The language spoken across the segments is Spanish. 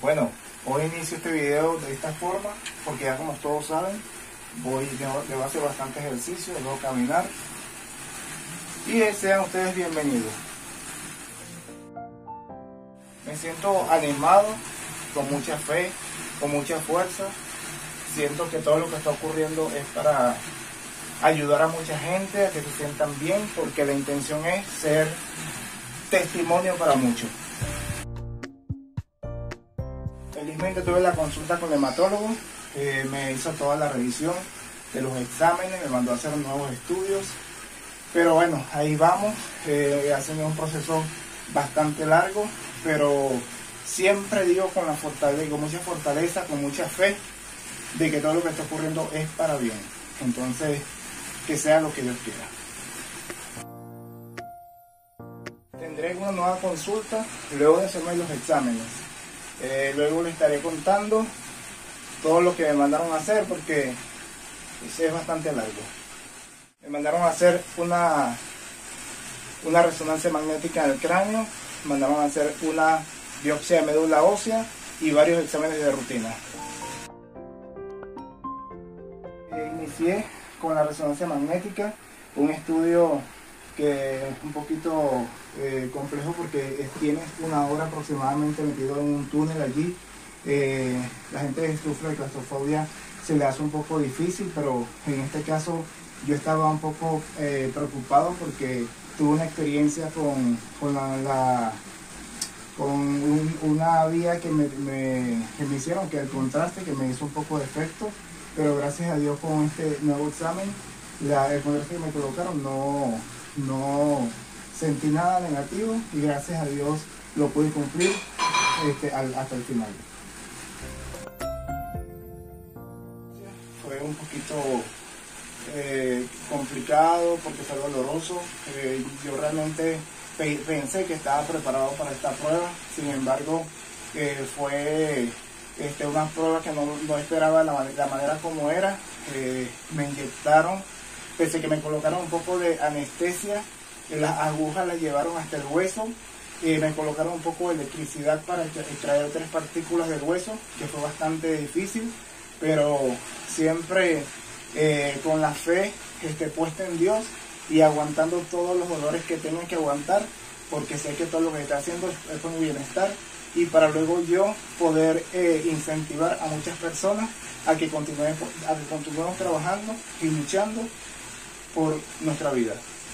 Bueno, hoy inicio este video de esta forma porque ya como todos saben, debo hacer bastante ejercicio, debo caminar y sean ustedes bienvenidos. Me siento animado, con mucha fe, con mucha fuerza. Siento que todo lo que está ocurriendo es para ayudar a mucha gente a que se sientan bien, porque la intención es ser testimonio para muchos. Felizmente tuve la consulta con el hematólogo, me hizo toda la revisión de los exámenes, me mandó a hacer nuevos estudios, pero bueno, ahí vamos. Ha sido un proceso bastante largo, pero siempre digo con mucha fortaleza, con mucha fe, de que todo lo que está ocurriendo es para bien. Entonces, que sea lo que Dios quiera. Tendré una nueva consulta luego de hacerme los exámenes. Luego les estaré contando todo lo que me mandaron a hacer, porque es bastante largo. Me mandaron a hacer una resonancia magnética del cráneo, me mandaron a hacer una biopsia de médula ósea y varios exámenes de rutina. Inicié con la resonancia magnética, un estudio que es un poquito complejo porque tienes una hora aproximadamente metido en un túnel allí. La gente que sufre de claustrofobia se le hace un poco difícil, pero en este caso yo estaba un poco preocupado porque tuve una experiencia con una vía que me hicieron, que el contraste que me hizo un poco de efecto, pero gracias a Dios con este nuevo examen, el contraste que me colocaron no sentí nada negativo y gracias a Dios lo pude cumplir hasta el final. Fue un poquito complicado porque fue doloroso. Yo realmente pensé que estaba preparado para esta prueba, sin embargo fue una prueba que no esperaba la manera como era. Me inyectaron, pese a que me colocaron un poco de anestesia, las agujas las llevaron hasta el hueso, me colocaron un poco de electricidad para extraer 3 partículas del hueso, que fue bastante difícil, pero siempre con la fe puesta en Dios y aguantando todos los dolores que tengo que aguantar, porque sé que todo lo que está haciendo es por mi bienestar y para luego yo poder incentivar a muchas personas a que continuemos trabajando y luchando por nuestra vida.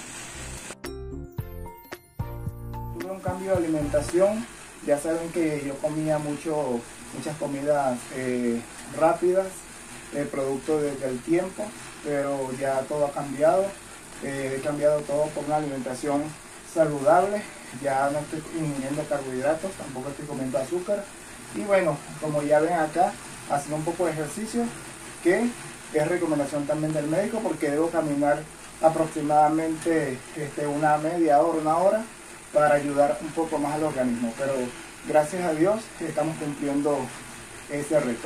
Tuve un cambio de alimentación. Ya saben que yo comía muchas comidas rápidas, producto del tiempo, pero ya todo ha cambiado. He cambiado todo por una alimentación saludable. Ya no estoy ingiriendo carbohidratos, tampoco estoy comiendo azúcar. Y bueno, como ya ven acá, haciendo un poco de ejercicio, que es recomendación también del médico, porque debo caminar aproximadamente una media hora, una hora, para ayudar un poco más al organismo. Pero gracias a Dios estamos cumpliendo ese reto.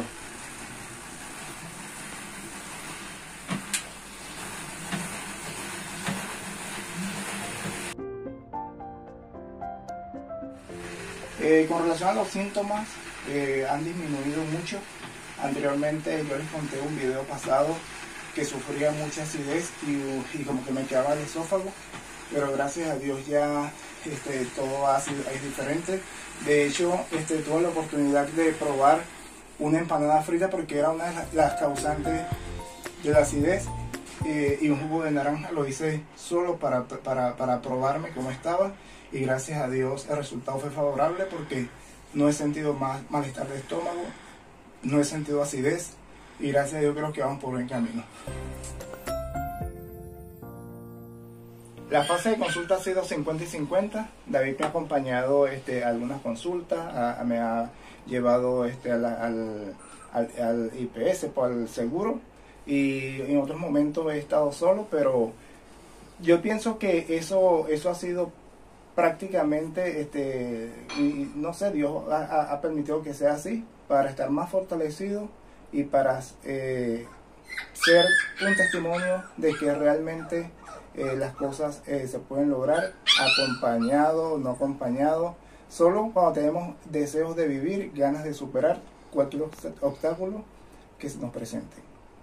Con relación a los síntomas, han disminuido mucho. Anteriormente yo les conté un video pasado que sufría mucha acidez y como que me quedaba el esófago, pero gracias a Dios ya todo es diferente. De hecho, tuve la oportunidad de probar una empanada frita porque era una de las causantes de la acidez, y un jugo de naranja. Lo hice solo para probarme cómo estaba, y gracias a Dios el resultado fue favorable porque no he sentido malestar de estómago, no he sentido acidez, y gracias a Dios creo que vamos por buen camino. La fase de consulta ha sido 50 y 50. David me ha acompañado a algunas consultas, me ha llevado al IPS, por el seguro, y en otros momentos he estado solo, pero yo pienso que eso ha sido prácticamente, no sé, Dios ha permitido que sea así, para estar más fortalecido y para ser un testimonio de que realmente las cosas se pueden lograr, acompañado, no acompañado, Solo cuando tenemos deseos de vivir, ganas de superar cualquier obstáculo que se nos presente.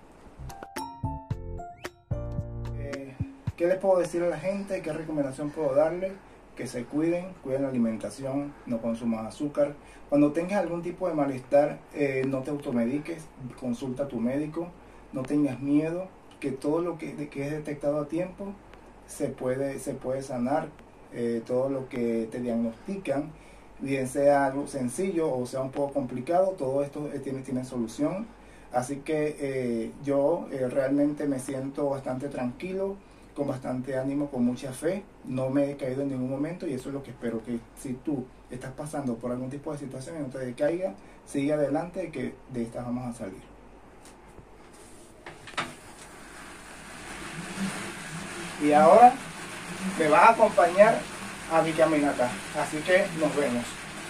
¿Qué les puedo decir a la gente? ¿Qué recomendación puedo darle? Que se cuiden la alimentación, no consuman azúcar. Cuando tengas algún tipo de malestar, no te automediques, consulta a tu médico, no tengas miedo, que todo lo que es detectado a tiempo se puede sanar. Todo lo que te diagnostican, bien sea algo sencillo o sea un poco complicado, todo esto tiene solución. Así que yo realmente me siento bastante tranquilo, con bastante ánimo, con mucha fe. No me he caído en ningún momento y eso es lo que espero, que si tú estás pasando por algún tipo de situación y no te decaigas, sigue adelante, que de esta vamos a salir. Y ahora me vas a acompañar a mi caminata, así que nos vemos.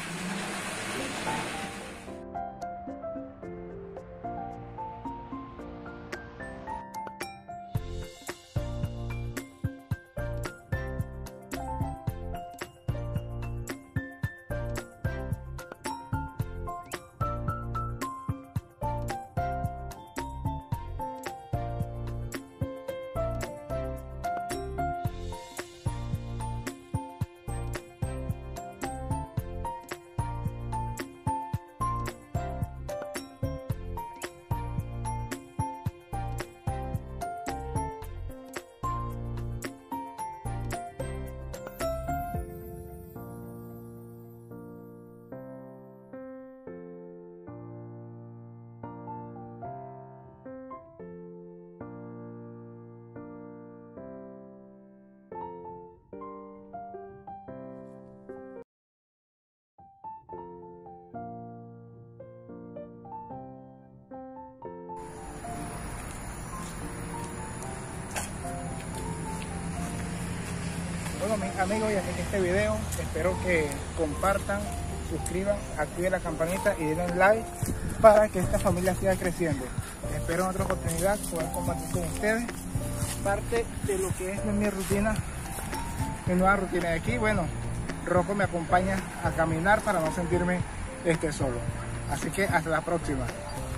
Bueno, mis amigos, y hasta aquí este video. Espero que compartan, suscriban, activen la campanita y den like para que esta familia siga creciendo. Espero en otra oportunidad poder compartir con ustedes parte de lo que es mi rutina, mi nueva rutina de aquí. Bueno, Rocco me acompaña a caminar para no sentirme solo. Así que hasta la próxima.